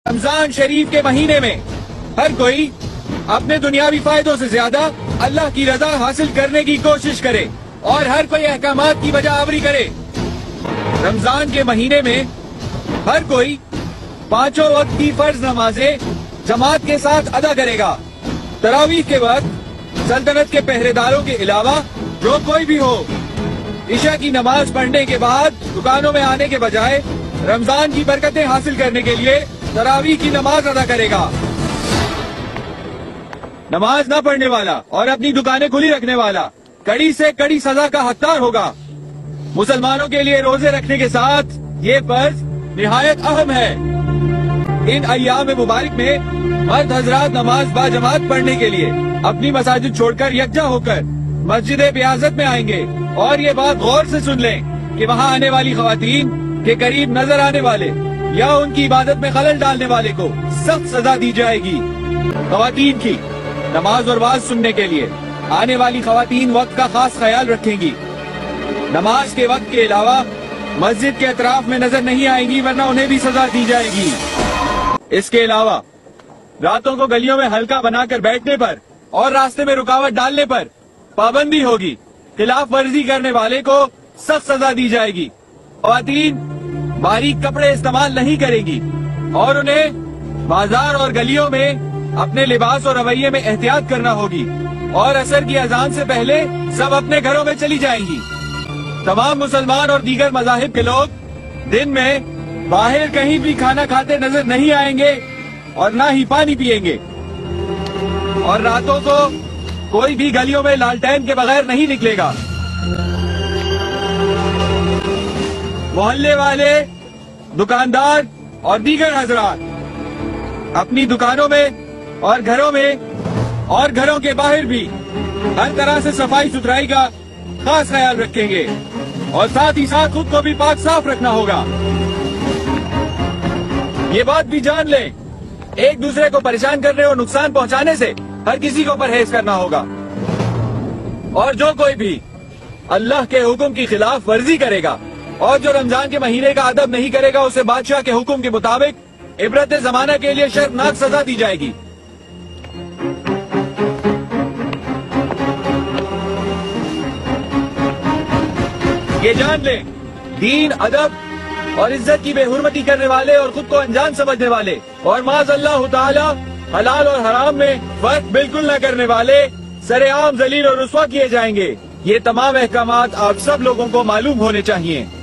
رمضان شریف کے مہینے میں ہر کوئی اپنے دنیاوی فائدوں سے زیادہ اللہ کی رضا حاصل کرنے کی کوشش کرے اور ہر کوئی احکامات کی بجا آوری کرے۔ رمضان کے مہینے میں ہر کوئی 5 وقت کی فرض نمازیں جماعت کے ساتھ ادا کرے گا۔ تراویح کے وقت سلطنت کے پہرے داروں کے علاوہ جو کوئی بھی ہو، عشاء کی نماز پڑھنے کے بعد دکانوں میں آنے کے بجائے رمضان کی برکتیں حاصل کرنے کے لیے تراویح کی نماز ادا کرے گا۔ نماز نہ پڑھنے والا اور اپنی دکانیں کھلی رکھنے والا کڑی سے کڑی سزا کا حقدار ہوگا۔ مسلمانوں کے لیے روزے رکھنے کے ساتھ یہ فرض نہایت اہم ہے۔ ان ایام مبارک میں مرد حضرات نماز با جماعت پڑھنے کے لیے اپنی مساجد چھوڑ کر یکجا ہو کر مسجد بیاضت میں آئیں گے، اور یہ بات غور سے سن لیں کہ وہاں آنے والی خواتین کے قریب نظر آنے والے یا ان کی عبادت میں خلل ڈالنے والے کو سخت سزا دی جائے گی۔ خواتین کی نماز اور واز سننے کے لیے آنے والی خواتین وقت کا خاص خیال رکھیں گی۔ نماز کے وقت کے علاوہ مسجد کے اطراف میں نظر نہیں آئیں گی، ورنہ انہیں بھی سزا دی جائے گی۔ اس کے علاوہ راتوں کو گلیوں میں حلقہ بنا کر بیٹھنے پر اور راستے میں رکاوٹ ڈالنے پر پابندی ہوگی۔ خلاف ورزی کرنے والے کو سخت سزا دی جائے گی۔ خواتین باریک کپڑے استعمال نہیں کریں گی اور انہیں بازار اور گلیوں میں اپنے لباس اور رویے میں احتیاط کرنا ہوگی، اور عصر کی اذان سے پہلے سب اپنے گھروں میں چلی جائیں گی۔ تمام مسلمان اور دیگر مذاہب کے لوگ دن میں باہر کہیں بھی کھانا کھاتے نظر نہیں آئیں گے اور نہ ہی پانی پیئیں گے، اور راتوں کو کوئی بھی گلیوں میں لالٹین کے بغیر نہیں نکلے گا۔ محلے والے، دکاندار اور دیگر حضرات اپنی دکانوں میں اور گھروں میں اور گھروں کے باہر بھی ہر طرح سے صفائی ستھرائی کا خاص خیال رکھیں گے، اور ساتھ ہی ساتھ خود کو بھی پاک صاف رکھنا ہوگا۔ یہ بات بھی جان لیں، ایک دوسرے کو پریشان کرنے اور نقصان پہنچانے سے ہر کسی کو پرہیز کرنا ہوگا، اور جو کوئی بھی اللہ کے حکم کی خلاف ورزی کرے گا اور جو رمضان کے مہینے کا ادب نہیں کرے گا، اسے بادشاہ کے حکم کے مطابق عبرت زمانہ کے لیے شرمناک سزا دی جائے گی۔ یہ جان لیں، دین، ادب اور عزت کی بے حرمتی کرنے والے اور خود کو انجان سمجھنے والے اور معاذ اللہ تعالی حلال اور حرام میں فرق بالکل نہ کرنے والے سرعام ذلیل اور رسوا کیے جائیں گے۔ یہ تمام احکامات آپ سب لوگوں کو معلوم ہونے چاہیے۔